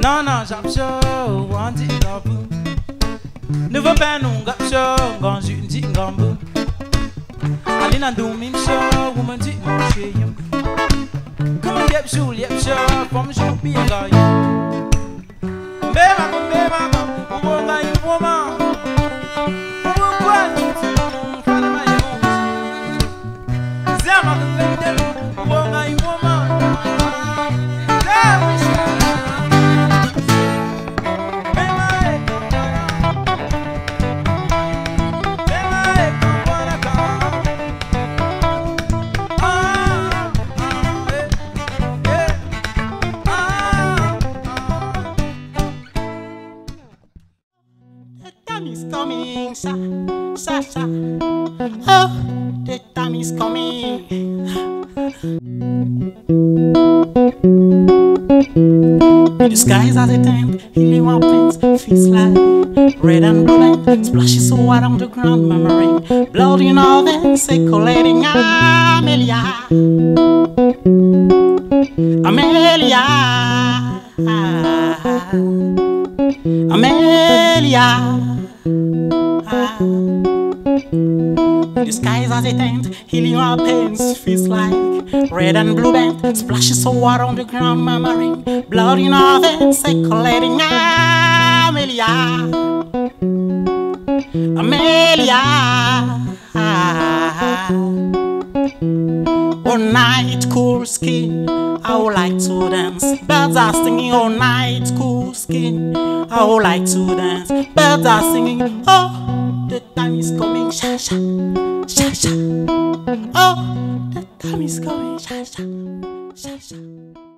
Nana japso wanti gabu ne veut pas non gapso quand je dis gambu Alina do mim so woman dit mon chien Come on yep so from so be a guy Bema woman you woman Oh, the time is coming. The skies as it ends, healing our pains, feels like red and blue and splashes so white on the ground, murmuring, blood in our veins, circulating. Amelia, Amelia, Amelia. The skies as it ends, healing our pains, feels like red and blue band, splashes of water on the ground, murmuring, blood in our veins, circulating. Amelia, Amelia. All night, cool skin, I would like to dance. Birds are singing all night, cool skin, I would like to dance. Birds are singing, oh, the time is coming, sha sha, sha sha. Oh, the time is coming, sha sha, sha sha.